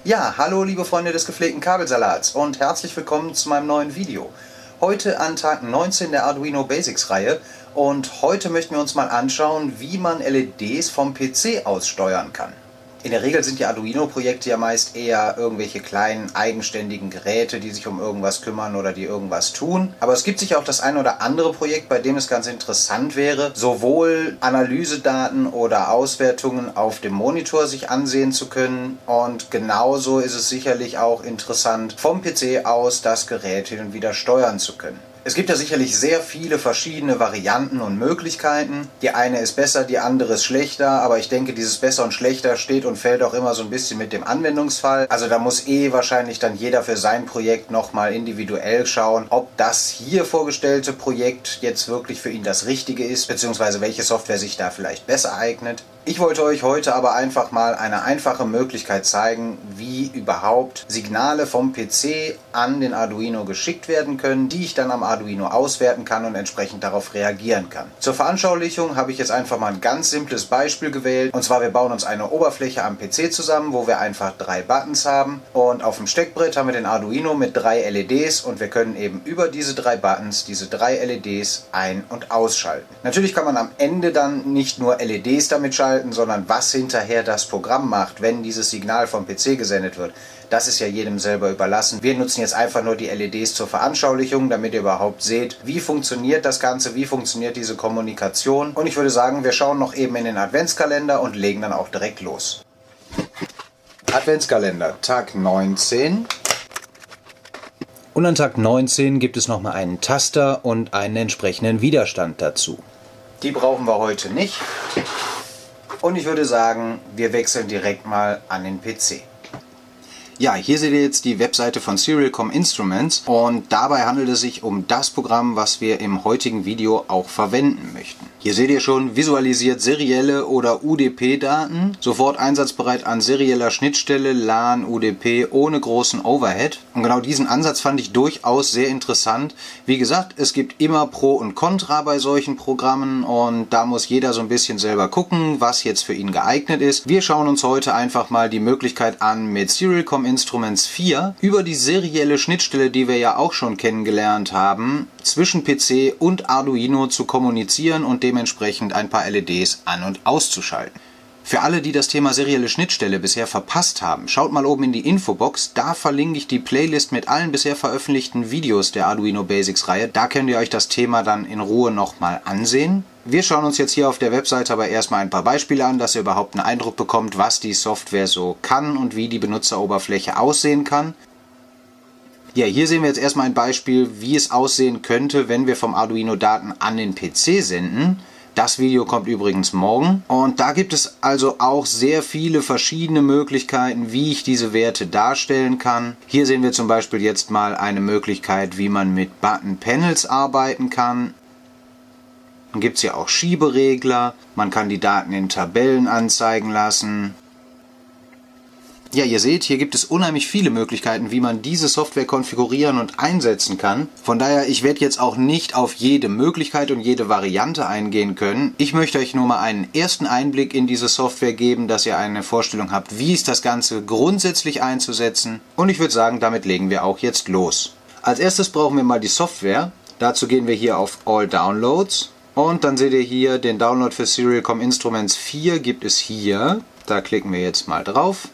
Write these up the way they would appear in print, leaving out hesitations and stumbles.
Ja, hallo liebe Freunde des gepflegten Kabelsalats und herzlich willkommen zu meinem neuen Video. Heute an Tag 19 der Arduino Basics Reihe und heute möchten wir uns mal anschauen, wie man LEDs vom PC aus steuern kann. In der Regel sind die Arduino-Projekte ja meist eher irgendwelche kleinen eigenständigen Geräte, die sich um irgendwas kümmern oder die irgendwas tun. Aber es gibt sicher auch das ein oder andere Projekt, bei dem es ganz interessant wäre, sowohl Analysedaten oder Auswertungen auf dem Monitor sich ansehen zu können. Und genauso ist es sicherlich auch interessant, vom PC aus das Gerät hin und wieder steuern zu können. Es gibt ja sicherlich sehr viele verschiedene Varianten und Möglichkeiten. Die eine ist besser, die andere ist schlechter, aber ich denke, dieses besser und schlechter steht und fällt auch immer so ein bisschen mit dem Anwendungsfall. Also da muss wahrscheinlich dann jeder für sein Projekt nochmal individuell schauen, ob das hier vorgestellte Projekt jetzt wirklich für ihn das Richtige ist, beziehungsweise welche Software sich da vielleicht besser eignet. Ich wollte euch heute aber einfach mal eine einfache Möglichkeit zeigen, wie überhaupt Signale vom PC an den Arduino geschickt werden können, die ich dann am Arduino auswerten kann und entsprechend darauf reagieren kann. Zur Veranschaulichung habe ich jetzt einfach mal ein ganz simples Beispiel gewählt. Und zwar, wir bauen uns eine Oberfläche am PC zusammen, wo wir einfach 3 Buttons haben. Und auf dem Steckbrett haben wir den Arduino mit 3 LEDs und wir können eben über diese 3 Buttons diese 3 LEDs ein- und ausschalten. Natürlich kann man am Ende dann nicht nur LEDs damit schalten, sondern was hinterher das Programm macht, wenn dieses Signal vom PC gesendet wird. Das ist ja jedem selber überlassen. Wir nutzen jetzt einfach nur die LEDs zur Veranschaulichung, damit ihr überhaupt seht, wie funktioniert das Ganze, wie funktioniert diese Kommunikation. Und ich würde sagen, wir schauen noch eben in den Adventskalender und legen dann auch direkt los. Adventskalender, Tag 19. Und an Tag 19 gibt es nochmal einen Taster und einen entsprechenden Widerstand dazu. Die brauchen wir heute nicht. Und ich würde sagen, wir wechseln direkt mal an den PC. Ja, hier seht ihr jetzt die Webseite von Serial.com Instruments und dabei handelt es sich um das Programm, was wir im heutigen Video auch verwenden möchten. Hier seht ihr schon visualisiert serielle oder UDP-Daten, sofort einsatzbereit an serieller Schnittstelle, LAN, UDP, ohne großen Overhead. Und genau diesen Ansatz fand ich durchaus sehr interessant. Wie gesagt, es gibt immer Pro und Contra bei solchen Programmen und da muss jeder so ein bisschen selber gucken, was jetzt für ihn geeignet ist. Wir schauen uns heute einfach mal die Möglichkeit an, mit Serial.com Instruments 4 über die serielle Schnittstelle, die wir ja auch schon kennengelernt haben, zwischen PC und Arduino zu kommunizieren und dementsprechend ein paar LEDs an- und auszuschalten. Für alle, die das Thema serielle Schnittstelle bisher verpasst haben, schaut mal oben in die Infobox, da verlinke ich die Playlist mit allen bisher veröffentlichten Videos der Arduino Basics Reihe. Da könnt ihr euch das Thema dann in Ruhe nochmal ansehen. Wir schauen uns jetzt hier auf der Webseite aber erstmal ein paar Beispiele an, dass ihr überhaupt einen Eindruck bekommt, was die Software so kann und wie die Benutzeroberfläche aussehen kann. Ja, hier sehen wir jetzt erstmal ein Beispiel, wie es aussehen könnte, wenn wir vom Arduino Daten an den PC senden. Das Video kommt übrigens morgen und da gibt es also auch sehr viele verschiedene Möglichkeiten, wie ich diese Werte darstellen kann. Hier sehen wir zum Beispiel jetzt mal eine Möglichkeit, wie man mit Button Panels arbeiten kann. Dann gibt es ja auch Schieberegler, man kann die Daten in Tabellen anzeigen lassen. Ja, ihr seht, hier gibt es unheimlich viele Möglichkeiten, wie man diese Software konfigurieren und einsetzen kann. Von daher, ich werde jetzt auch nicht auf jede Möglichkeit und jede Variante eingehen können. Ich möchte euch nur mal einen ersten Einblick in diese Software geben, dass ihr eine Vorstellung habt, wie ist das Ganze grundsätzlich einzusetzen. Und ich würde sagen, damit legen wir auch jetzt los. Als erstes brauchen wir mal die Software. Dazu gehen wir hier auf All Downloads. Und dann seht ihr hier, den Download für Serial.com Instruments 4 gibt es hier. Da klicken wir jetzt mal drauf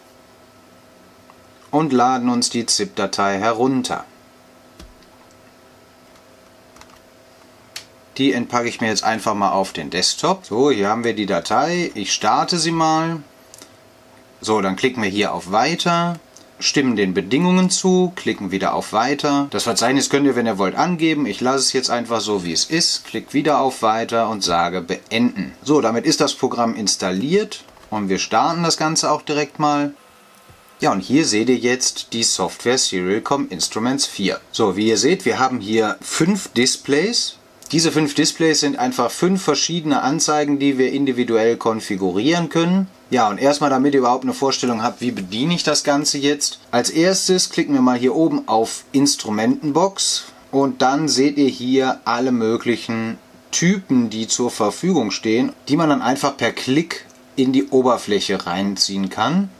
und laden uns die ZIP-Datei herunter. Die entpacke ich mir jetzt einfach mal auf den Desktop. So, hier haben wir die Datei. Ich starte sie mal. So, dann klicken wir hier auf Weiter, stimmen den Bedingungen zu, klicken wieder auf Weiter. Das Verzeichnis könnt ihr, wenn ihr wollt, angeben. Ich lasse es jetzt einfach so, wie es ist. Klickt wieder auf Weiter und sage Beenden. So, damit ist das Programm installiert und wir starten das Ganze auch direkt mal. Ja, und hier seht ihr jetzt die Software Serial.com Instruments 4. So, wie ihr seht, wir haben hier 5 Displays. Diese 5 Displays sind einfach 5 verschiedene Anzeigen, die wir individuell konfigurieren können. Ja, und erstmal, damit ihr überhaupt eine Vorstellung habt, wie bediene ich das Ganze jetzt. Als erstes klicken wir mal hier oben auf Instrumentenbox und dann seht ihr hier alle möglichen Typen, die zur Verfügung stehen, die man dann einfach per Klick in die Oberfläche reinziehen kann.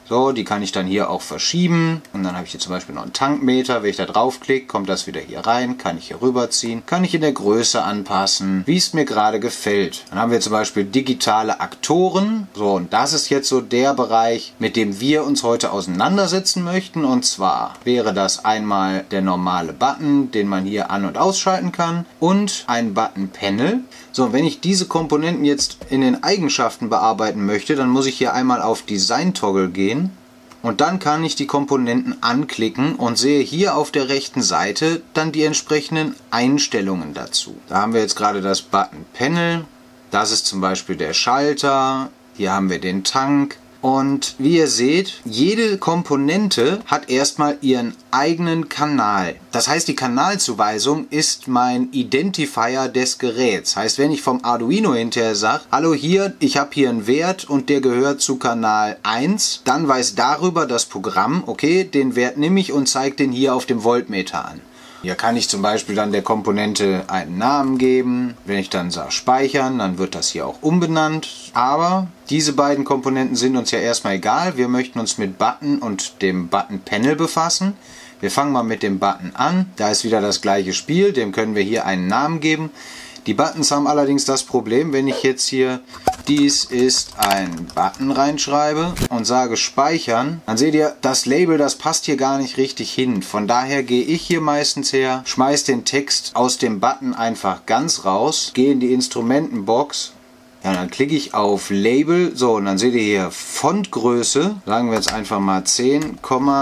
So, die kann ich dann hier auch verschieben. Und dann habe ich hier zum Beispiel noch einen Tankmeter. Wenn ich da draufklicke, kommt das wieder hier rein. Kann ich hier rüberziehen. Kann ich in der Größe anpassen, wie es mir gerade gefällt. Dann haben wir zum Beispiel digitale Aktoren. So, und das ist jetzt so der Bereich, mit dem wir uns heute auseinandersetzen möchten. Und zwar wäre das einmal der normale Button, den man hier an- und ausschalten kann. Und ein Button-Panel. So, wenn ich diese Komponenten jetzt in den Eigenschaften bearbeiten möchte, dann muss ich hier einmal auf Design-Toggle gehen und dann kann ich die Komponenten anklicken und sehe hier auf der rechten Seite dann die entsprechenden Einstellungen dazu. Da haben wir jetzt gerade das Button-Panel, das ist zum Beispiel der Schalter, hier haben wir den Tank. Und wie ihr seht, jede Komponente hat erstmal ihren eigenen Kanal. Das heißt, die Kanalzuweisung ist mein Identifier des Geräts. Heißt, wenn ich vom Arduino hinterher sage, hallo hier, ich habe hier einen Wert und der gehört zu Kanal 1, dann weiß darüber das Programm, okay, den Wert nehme ich und zeige den hier auf dem Voltmeter an. Hier kann ich zum Beispiel dann der Komponente einen Namen geben. Wenn ich dann sage Speichern, dann wird das hier auch umbenannt. Aber diese beiden Komponenten sind uns ja erstmal egal. Wir möchten uns mit Button und dem Button-Panel befassen. Wir fangen mal mit dem Button an. Da ist wieder das gleiche Spiel. Dem können wir hier einen Namen geben. Die Buttons haben allerdings das Problem, wenn ich jetzt hier dies ist ein Button reinschreibe und sage speichern, dann seht ihr, das Label, das passt hier gar nicht richtig hin. Von daher gehe ich hier meistens her, schmeiße den Text aus dem Button einfach ganz raus, gehe in die Instrumentenbox. Ja, dann klicke ich auf Label, so, und dann seht ihr hier Fontgröße, sagen wir jetzt einfach mal 10,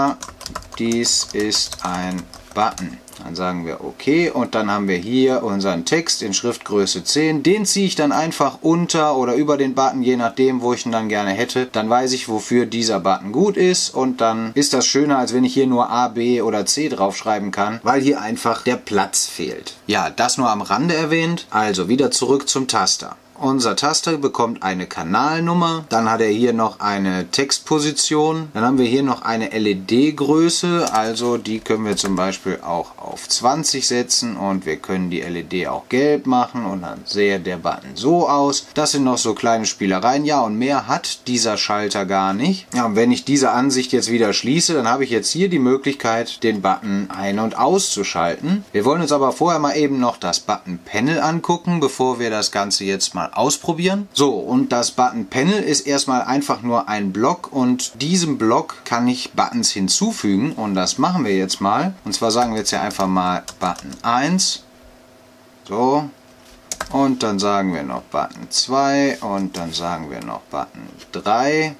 dies ist ein Button. Dann sagen wir OK und dann haben wir hier unseren Text in Schriftgröße 10. Den ziehe ich dann einfach unter oder über den Button, je nachdem, wo ich ihn dann gerne hätte. Dann weiß ich, wofür dieser Button gut ist und dann ist das schöner, als wenn ich hier nur A, B oder C draufschreiben kann, weil hier einfach der Platz fehlt. Ja, das nur am Rande erwähnt. Also wieder zurück zum Taster. Unser Taster bekommt eine Kanalnummer, dann hat er hier noch eine Textposition, dann haben wir hier noch eine LED-Größe, also die können wir zum Beispiel auch auf 20 setzen und wir können die LED auch gelb machen und dann sähe der Button so aus. Das sind noch so kleine Spielereien, ja, und mehr hat dieser Schalter gar nicht. Ja, und wenn ich diese Ansicht jetzt wieder schließe, dann habe ich jetzt hier die Möglichkeit, den Button ein- und auszuschalten. Wir wollen uns aber vorher mal eben noch das Button-Panel angucken, bevor wir das Ganze jetzt mal ausprobieren. So, und das Button-Panel ist erstmal einfach nur ein Block und diesem Block kann ich Buttons hinzufügen und das machen wir jetzt mal. Und zwar sagen wir jetzt ja einfach mal Button 1. So. Und dann sagen wir noch Button 2 und dann sagen wir noch Button 3.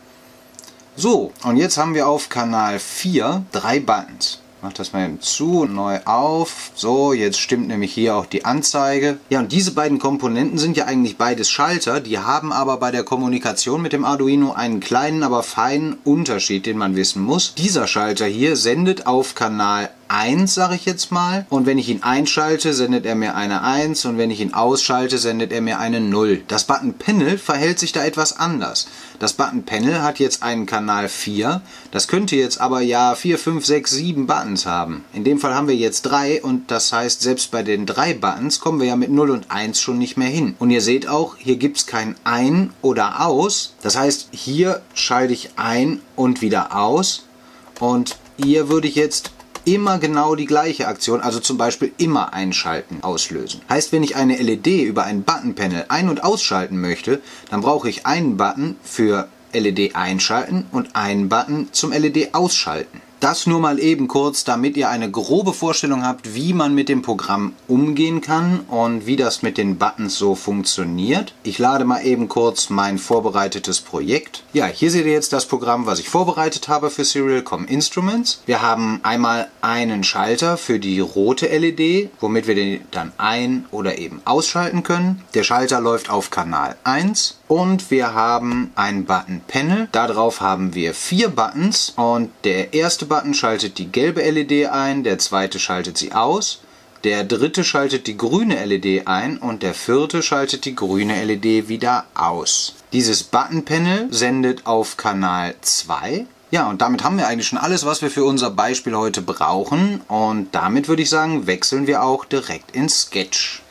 So, und jetzt haben wir auf Kanal 4 3 Buttons. Mach das mal eben zu, neu auf. So, jetzt stimmt nämlich hier auch die Anzeige. Ja, und diese beiden Komponenten sind ja eigentlich beides Schalter. Die haben aber bei der Kommunikation mit dem Arduino einen kleinen, aber feinen Unterschied, den man wissen muss. Dieser Schalter hier sendet auf Kanal 1, sage ich jetzt mal. Und wenn ich ihn einschalte, sendet er mir eine 1 und wenn ich ihn ausschalte, sendet er mir eine 0. Das Button-Panel verhält sich da etwas anders. Das Button-Panel hat jetzt einen Kanal 4. Das könnte jetzt aber ja 4, 5, 6, 7 Buttons haben. In dem Fall haben wir jetzt 3 und das heißt, selbst bei den 3 Buttons kommen wir ja mit 0 und 1 schon nicht mehr hin. Und ihr seht auch, hier gibt es kein Ein oder Aus. Das heißt, hier schalte ich ein und wieder aus. Und hier würde ich jetzt immer genau die gleiche Aktion, also zum Beispiel immer einschalten, auslösen. Heißt, wenn ich eine LED über ein Button-Panel ein- und ausschalten möchte, dann brauche ich einen Button für LED einschalten und einen Button zum LED ausschalten. Das nur mal eben kurz, damit ihr eine grobe Vorstellung habt, wie man mit dem Programm umgehen kann und wie das mit den Buttons so funktioniert. Ich lade mal eben kurz mein vorbereitetes Projekt. Ja, hier seht ihr jetzt das Programm, was ich vorbereitet habe für Serial Com Instruments. Wir haben einmal einen Schalter für die rote LED, womit wir den dann ein- oder eben ausschalten können. Der Schalter läuft auf Kanal 1. Und wir haben ein Button-Panel. Darauf haben wir 4 Buttons und der erste Button schaltet die gelbe LED ein, der zweite schaltet sie aus, der dritte schaltet die grüne LED ein und der vierte schaltet die grüne LED wieder aus. Dieses Button-Panel sendet auf Kanal 2. Ja, und damit haben wir eigentlich schon alles, was wir für unser Beispiel heute brauchen. Und damit würde ich sagen, wechseln wir auch direkt in Sketch.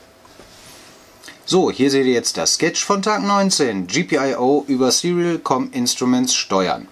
So, hier seht ihr jetzt das Sketch von Tag 19, GPIO über Serial Com Instruments steuern.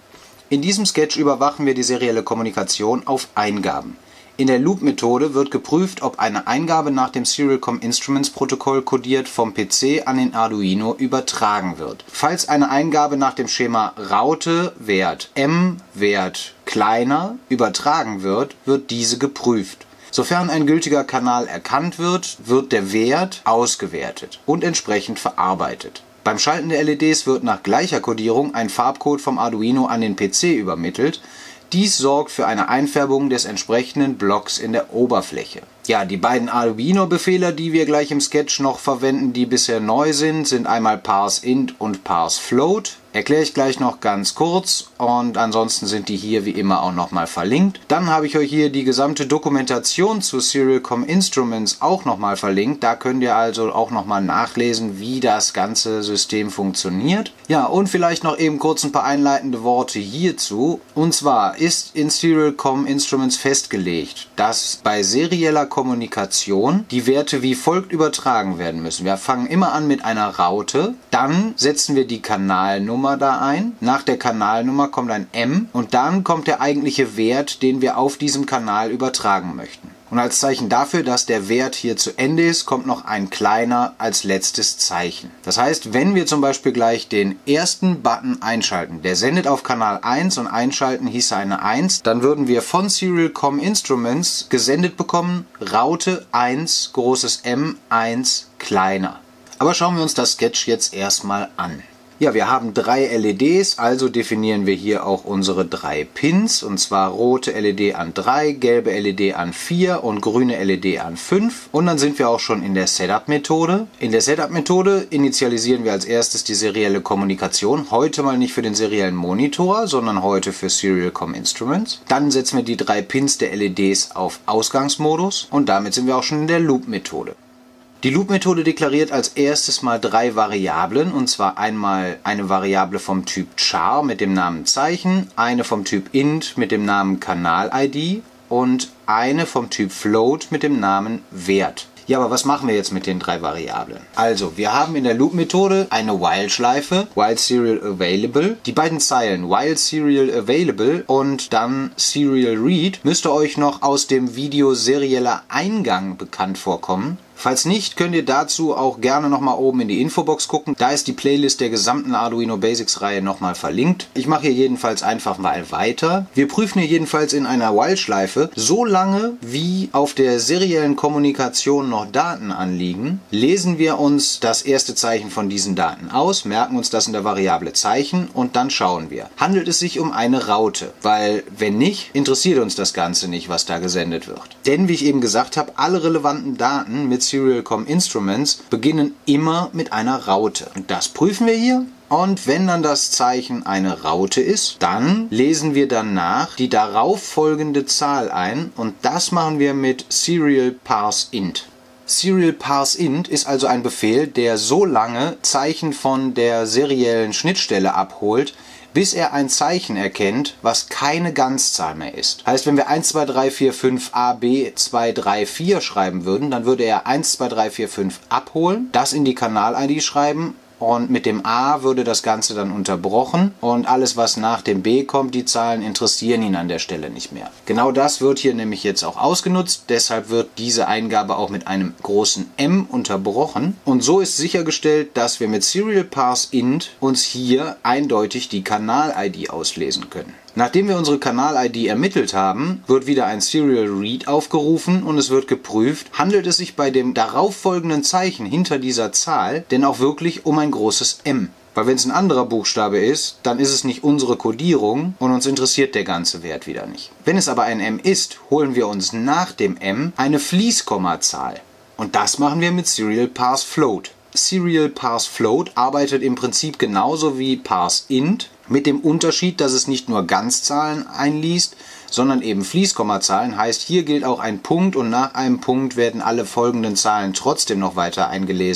In diesem Sketch überwachen wir die serielle Kommunikation auf Eingaben. In der Loop-Methode wird geprüft, ob eine Eingabe nach dem Serial-Com-Instruments-Protokoll kodiert vom PC an den Arduino übertragen wird. Falls eine Eingabe nach dem Schema Raute Wert M Wert kleiner übertragen wird, wird diese geprüft. Sofern ein gültiger Kanal erkannt wird, wird der Wert ausgewertet und entsprechend verarbeitet. Beim Schalten der LEDs wird nach gleicher Kodierung ein Farbcode vom Arduino an den PC übermittelt. Dies sorgt für eine Einfärbung des entsprechenden Blocks in der Oberfläche. Ja, die beiden Arduino-Befehle, die wir gleich im Sketch noch verwenden, die bisher neu sind einmal parseInt und parseFloat. Erkläre ich gleich noch ganz kurz und ansonsten sind die hier wie immer auch nochmal verlinkt. Dann habe ich euch hier die gesamte Dokumentation zu Serial-Com-Instruments auch nochmal verlinkt. Da könnt ihr also auch nochmal nachlesen, wie das ganze System funktioniert. Ja, und vielleicht noch eben kurz ein paar einleitende Worte hierzu. Und zwar ist in Serial-Com-Instruments festgelegt, dass bei serieller Kommunikation die Werte wie folgt übertragen werden müssen. Wir fangen immer an mit einer Raute, dann setzen wir die Kanalnummer da ein. Nach der Kanalnummer kommt ein M und dann kommt der eigentliche Wert, den wir auf diesem Kanal übertragen möchten. Und als Zeichen dafür, dass der Wert hier zu Ende ist, kommt noch ein kleiner als letztes Zeichen. Das heißt, wenn wir zum Beispiel gleich den ersten Button einschalten, der sendet auf Kanal 1 und einschalten hieße eine 1, dann würden wir von Serial-Com-Instruments gesendet bekommen, Raute 1, großes M, 1, kleiner. Aber schauen wir uns das Sketch jetzt erstmal an. Ja, wir haben 3 LEDs, also definieren wir hier auch unsere 3 Pins, und zwar rote LED an 3, gelbe LED an 4 und grüne LED an 5. Und dann sind wir auch schon in der Setup-Methode. In der Setup-Methode initialisieren wir als erstes die serielle Kommunikation, heute mal nicht für den seriellen Monitor, sondern heute für Serial-Com-Instruments. Dann setzen wir die 3 Pins der LEDs auf Ausgangsmodus und damit sind wir auch schon in der Loop-Methode. Die Loop-Methode deklariert als erstes mal 3 Variablen, und zwar einmal eine Variable vom Typ char mit dem Namen Zeichen, eine vom Typ int mit dem Namen Kanal-ID und eine vom Typ float mit dem Namen Wert. Ja, aber was machen wir jetzt mit den 3 Variablen? Also, wir haben in der Loop-Methode eine While-Schleife, While Serial Available. Die beiden Zeilen While Serial Available und dann Serial Read müsste euch noch aus dem Video serieller Eingang bekannt vorkommen. Falls nicht, könnt ihr dazu auch gerne nochmal oben in die Infobox gucken. Da ist die Playlist der gesamten Arduino Basics Reihe nochmal verlinkt. Ich mache hier jedenfalls einfach mal weiter. Wir prüfen hier jedenfalls in einer While-Schleife so lange, wie auf der seriellen Kommunikation noch Daten anliegen, lesen wir uns das erste Zeichen von diesen Daten aus, merken uns das in der Variable Zeichen und dann schauen wir. Handelt es sich um eine Raute? Weil wenn nicht, interessiert uns das Ganze nicht, was da gesendet wird. Denn wie ich eben gesagt habe, alle relevanten Daten mit Serial-Com-Instruments beginnen immer mit einer Raute. Und das prüfen wir hier. Und wenn dann das Zeichen eine Raute ist, dann lesen wir danach die darauf folgende Zahl ein und das machen wir mit Serial parseInt. Serial parseInt ist also ein Befehl, der so lange Zeichen von der seriellen Schnittstelle abholt, bis er ein Zeichen erkennt, was keine Ganzzahl mehr ist. Heißt, wenn wir 1, 2, 3, 4, 5 A, B, 2, 3, 4 schreiben würden, dann würde er 1, 2, 3, 4, 5 abholen, das in die Kanal-ID schreiben und mit dem A würde das Ganze dann unterbrochen und alles, was nach dem B kommt, die Zahlen interessieren ihn an der Stelle nicht mehr. Genau das wird hier nämlich jetzt auch ausgenutzt, deshalb wird diese Eingabe auch mit einem großen M unterbrochen und so ist sichergestellt, dass wir mit Serial parseInt uns hier eindeutig die Kanal-ID auslesen können. Nachdem wir unsere Kanal-ID ermittelt haben, wird wieder ein Serial Read aufgerufen und es wird geprüft, handelt es sich bei dem darauffolgenden Zeichen hinter dieser Zahl denn auch wirklich um ein großes M. Weil wenn es ein anderer Buchstabe ist, dann ist es nicht unsere Kodierung und uns interessiert der ganze Wert wieder nicht. Wenn es aber ein M ist, holen wir uns nach dem M eine Fließkommazahl. Und das machen wir mit Serial parseFloat. Serial parseFloat arbeitet im Prinzip genauso wie parseInt, mit dem Unterschied, dass es nicht nur Ganzzahlen einliest, sondern eben Fließkommazahlen. Heißt, hier gilt auch ein Punkt und nach einem Punkt werden alle folgenden Zahlen trotzdem noch weiter eingelesen.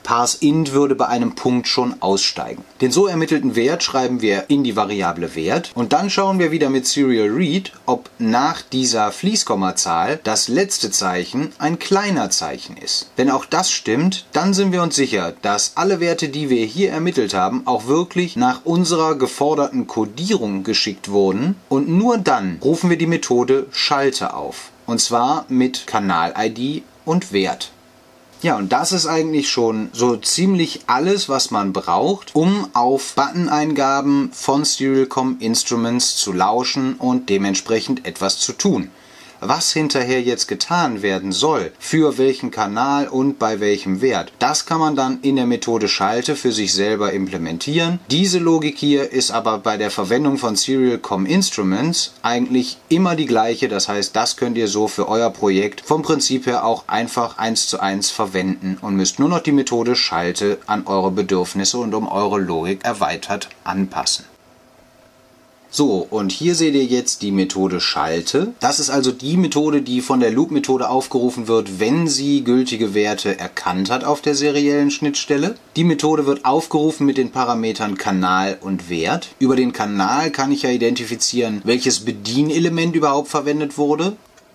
parseInt würde bei einem Punkt schon aussteigen. Den so ermittelten Wert schreiben wir in die Variable Wert und dann schauen wir wieder mit Serial Read, ob nach dieser Fließkommazahl das letzte Zeichen ein kleiner Zeichen ist. Wenn auch das stimmt, dann sind wir uns sicher, dass alle Werte, die wir hier ermittelt haben, auch wirklich nach unserer geforderten Codierung geschickt wurden und nur dann rufen wir die Methode Schalte auf. Und zwar mit Kanal-ID und Wert. Ja, und das ist eigentlich schon so ziemlich alles, was man braucht, um auf Button-Eingaben von Serial.com Instruments zu lauschen und dementsprechend etwas zu tun. Was hinterher jetzt getan werden soll, für welchen Kanal und bei welchem Wert, das kann man dann in der Methode Schalte für sich selber implementieren. Diese Logik hier ist aber bei der Verwendung von Serial.com Instruments eigentlich immer die gleiche. Das heißt, das könnt ihr so für euer Projekt vom Prinzip her auch einfach 1:1 verwenden und müsst nur noch die Methode Schalte an eure Bedürfnisse und um eure Logik erweitert anpassen. So, und hier seht ihr jetzt die Methode Schalte. Das ist also die Methode, die von der Loop-Methode aufgerufen wird, wenn sie gültige Werte erkannt hat auf der seriellen Schnittstelle. Die Methode wird aufgerufen mit den Parametern Kanal und Wert. Über den Kanal kann ich ja identifizieren, welches Bedienelement überhaupt verwendet wurde.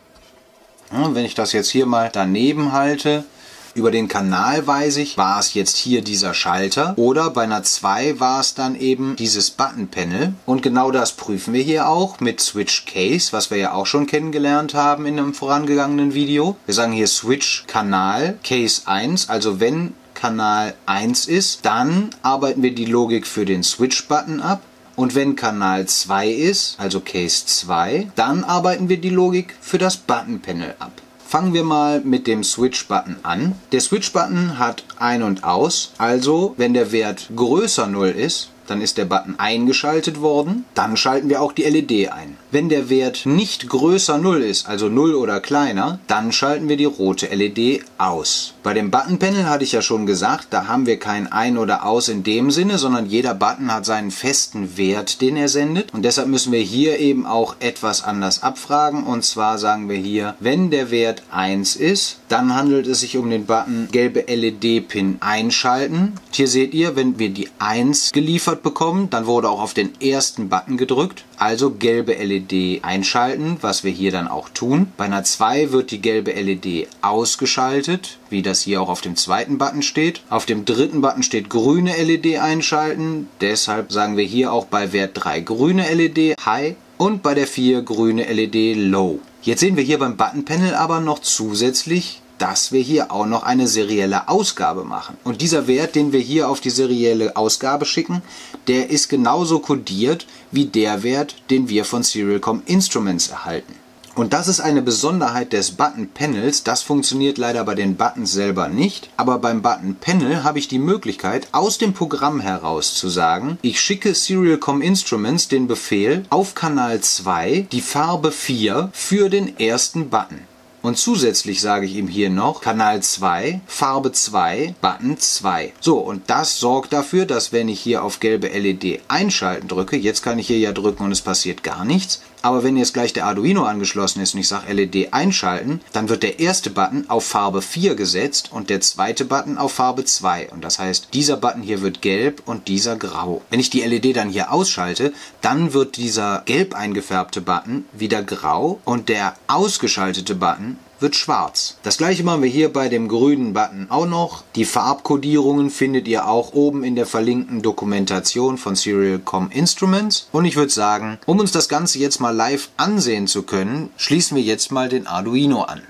Ja, wenn ich das jetzt hier mal daneben halte, über den Kanal weiß ich, war es jetzt hier dieser Schalter oder bei einer 2 war es dann eben dieses Button-Panel. Und genau das prüfen wir hier auch mit Switch Case, was wir ja auch schon kennengelernt haben in einem vorangegangenen Video. Wir sagen hier Switch Kanal Case 1, also wenn Kanal 1 ist, dann arbeiten wir die Logik für den Switch-Button ab. Und wenn Kanal 2 ist, also Case 2, dann arbeiten wir die Logik für das Button-Panel ab. Fangen wir mal mit dem Switch-Button an. Der Switch-Button hat Ein- und Aus, also wenn der Wert größer 0 ist, dann ist der Button eingeschaltet worden, dann schalten wir auch die LED ein. Wenn der Wert nicht größer 0 ist, also 0 oder kleiner, dann schalten wir die rote LED aus. Bei dem Button-Panel hatte ich ja schon gesagt, da haben wir kein Ein oder Aus in dem Sinne, sondern jeder Button hat seinen festen Wert, den er sendet. Und deshalb müssen wir hier eben auch etwas anders abfragen. Und zwar sagen wir hier, wenn der Wert 1 ist, dann handelt es sich um den Button gelbe LED-Pin einschalten. Und hier seht ihr, wenn wir die 1 geliefert bekommen, dann wurde auch auf den ersten Button gedrückt, also gelbe LED einschalten, was wir hier dann auch tun. Bei einer 2 wird die gelbe LED ausgeschaltet, wie das hier auch auf dem zweiten Button steht. Auf dem dritten Button steht grüne LED einschalten, deshalb sagen wir hier auch bei Wert 3 grüne LED High und bei der 4 grüne LED Low. Jetzt sehen wir hier beim Button Panel aber noch zusätzlich, dass wir hier auch noch eine serielle Ausgabe machen. Und dieser Wert, den wir hier auf die serielle Ausgabe schicken, der ist genauso kodiert wie der Wert, den wir von Serial.com Instruments erhalten. Und das ist eine Besonderheit des Button Panels, das funktioniert leider bei den Buttons selber nicht, aber beim Button Panel habe ich die Möglichkeit, aus dem Programm heraus zu sagen, ich schicke Serial.com Instruments den Befehl auf Kanal 2 die Farbe 4 für den ersten Button. Und zusätzlich sage ich ihm hier noch Kanal 2, Farbe 2, Button 2. So, und das sorgt dafür, dass wenn ich hier auf gelbe LED einschalten drücke, jetzt kann ich hier ja drücken und es passiert gar nichts, aber wenn jetzt gleich der Arduino angeschlossen ist und ich sage LED einschalten, dann wird der erste Button auf Farbe 4 gesetzt und der zweite Button auf Farbe 2. Und das heißt, dieser Button hier wird gelb und dieser grau. Wenn ich die LED dann hier ausschalte, dann wird dieser gelb eingefärbte Button wieder grau und der ausgeschaltete Button wird schwarz. Das gleiche machen wir hier bei dem grünen Button auch noch. Die Farbkodierungen findet ihr auch oben in der verlinkten Dokumentation von Serial.com Instruments. Und ich würde sagen, um uns das Ganze jetzt mal live ansehen zu können, schließen wir jetzt mal den Arduino an.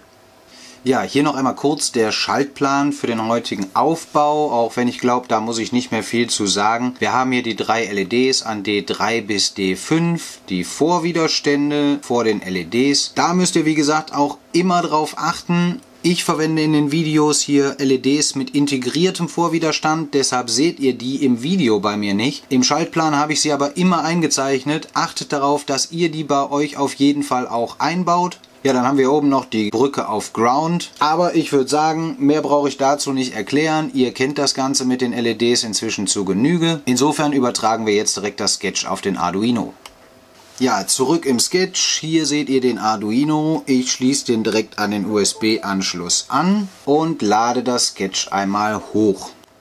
Ja, hier noch einmal kurz der Schaltplan für den heutigen Aufbau, auch wenn ich glaube, da muss ich nicht mehr viel zu sagen. Wir haben hier die 3 LEDs an D3 bis D5, die Vorwiderstände vor den LEDs. Da müsst ihr wie gesagt auch immer drauf achten. Ich verwende in den Videos hier LEDs mit integriertem Vorwiderstand, deshalb seht ihr die im Video bei mir nicht. Im Schaltplan habe ich sie aber immer eingezeichnet. Achtet darauf, dass ihr die bei euch auf jeden Fall auch einbaut. Ja, dann haben wir oben noch die Brücke auf Ground. Aber ich würde sagen, mehr brauche ich dazu nicht erklären. Ihr kennt das Ganze mit den LEDs inzwischen zu Genüge. Insofern übertragen wir jetzt direkt das Sketch auf den Arduino. Ja, zurück im Sketch. Hier seht ihr den Arduino. Ich schließe den direkt an den USB-Anschluss an und lade das Sketch einmal hoch.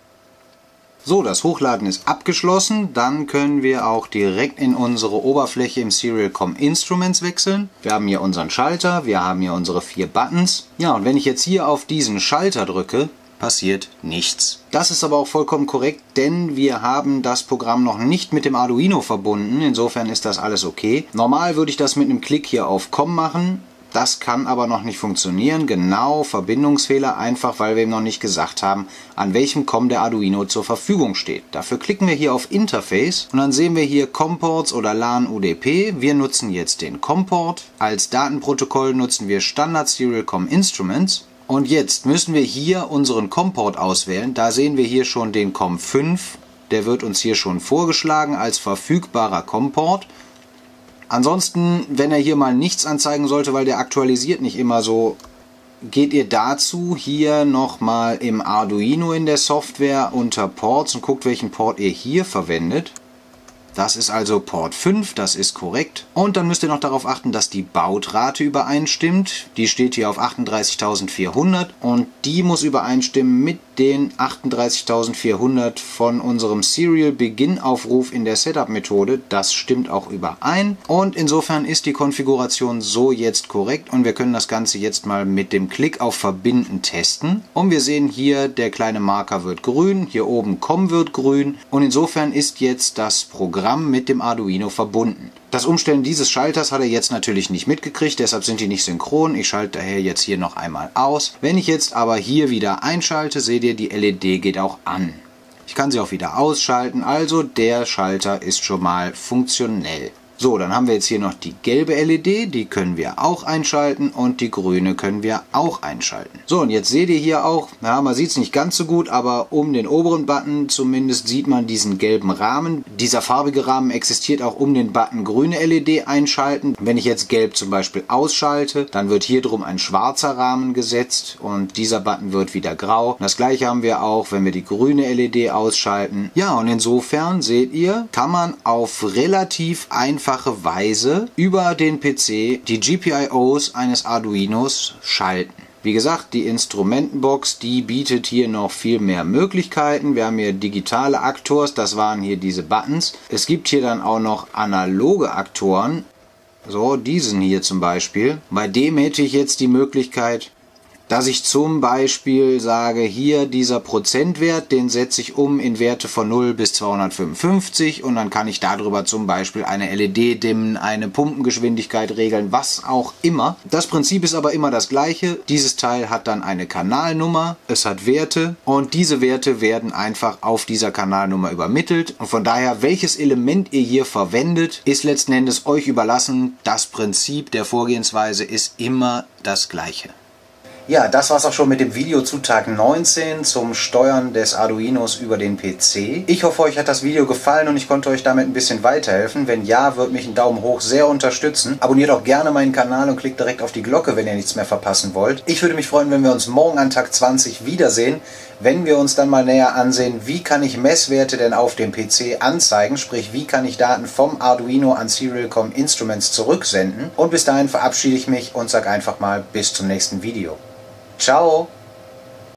So, das Hochladen ist abgeschlossen. Dann können wir auch direkt in unsere Oberfläche im Serial.com Instruments wechseln. Wir haben hier unseren Schalter, wir haben hier unsere 4 Buttons. Ja, und wenn ich jetzt hier auf diesen Schalter drücke, passiert nichts. Das ist aber auch vollkommen korrekt, denn wir haben das Programm noch nicht mit dem Arduino verbunden. Insofern ist das alles okay. Normal würde ich das mit einem Klick hier auf COM machen. Das kann aber noch nicht funktionieren. Genau, Verbindungsfehler, einfach weil wir ihm noch nicht gesagt haben, an welchem COM der Arduino zur Verfügung steht. Dafür klicken wir hier auf Interface und dann sehen wir hier COM-Ports oder LAN UDP. Wir nutzen jetzt den COM-Port. Als Datenprotokoll nutzen wir Standard Serial.com Instruments. Und jetzt müssen wir hier unseren COM-Port auswählen. Da sehen wir hier schon den COM5. Der wird uns hier schon vorgeschlagen als verfügbarer COM-Port. Ansonsten, wenn er hier mal nichts anzeigen sollte, weil der aktualisiert nicht immer so, geht ihr dazu hier nochmal im Arduino in der Software unter Ports und guckt, welchen Port ihr hier verwendet. Das ist also Port 5, das ist korrekt. Und dann müsst ihr noch darauf achten, dass die Bautrate übereinstimmt. Die steht hier auf 38.400 und die muss übereinstimmen mit den 38.400 von unserem Serial Begin Aufruf in der Setup-Methode. Das stimmt auch überein. Und insofern ist die Konfiguration so jetzt korrekt und wir können das Ganze jetzt mal mit dem Klick auf Verbinden testen. Und wir sehen hier, der kleine Marker wird grün, hier oben COM wird grün und insofern ist jetzt das Programm mit dem Arduino verbunden. Das Umstellen dieses Schalters hat er jetzt natürlich nicht mitgekriegt, deshalb sind die nicht synchron. Ich schalte daher jetzt hier noch einmal aus. Wenn ich jetzt aber hier wieder einschalte, seht ihr, die LED geht auch an. Ich kann sie auch wieder ausschalten, also der Schalter ist schon mal funktionell. So, dann haben wir jetzt hier noch die gelbe LED, die können wir auch einschalten und die grüne können wir auch einschalten. So, und jetzt seht ihr hier auch, ja, man sieht es nicht ganz so gut, aber um den oberen Button zumindest sieht man diesen gelben Rahmen. Dieser farbige Rahmen existiert auch um den Button grüne LED einschalten. Wenn ich jetzt gelb zum Beispiel ausschalte, dann wird hier drum ein schwarzer Rahmen gesetzt und dieser Button wird wieder grau. Das gleiche haben wir auch, wenn wir die grüne LED ausschalten. Ja, und insofern seht ihr, kann man auf relativ einfache Weise über den PC die GPIOs eines Arduinos schalten. Wie gesagt, die Instrumentenbox, die bietet hier noch viel mehr Möglichkeiten. Wir haben hier digitale Aktors, das waren hier diese Buttons. Es gibt hier dann auch noch analoge Aktoren. So, diesen hier zum Beispiel. Bei dem hätte ich jetzt die Möglichkeit, dass ich zum Beispiel sage, hier dieser Prozentwert, den setze ich um in Werte von 0 bis 255 und dann kann ich darüber zum Beispiel eine LED dimmen, eine Pumpengeschwindigkeit regeln, was auch immer. Das Prinzip ist aber immer das gleiche. Dieses Teil hat dann eine Kanalnummer, es hat Werte und diese Werte werden einfach auf dieser Kanalnummer übermittelt. Und von daher, welches Element ihr hier verwendet, ist letzten Endes euch überlassen. Das Prinzip der Vorgehensweise ist immer das gleiche. Ja, das war's auch schon mit dem Video zu Tag 19 zum Steuern des Arduinos über den PC. Ich hoffe, euch hat das Video gefallen und ich konnte euch damit ein bisschen weiterhelfen. Wenn ja, würde mich ein Daumen hoch sehr unterstützen. Abonniert auch gerne meinen Kanal und klickt direkt auf die Glocke, wenn ihr nichts mehr verpassen wollt. Ich würde mich freuen, wenn wir uns morgen an Tag 20 wiedersehen, wenn wir uns dann mal näher ansehen, wie kann ich Messwerte denn auf dem PC anzeigen, sprich wie kann ich Daten vom Arduino an Serial.com Instruments zurücksenden. Und bis dahin verabschiede ich mich und sage einfach mal bis zum nächsten Video. Ciao!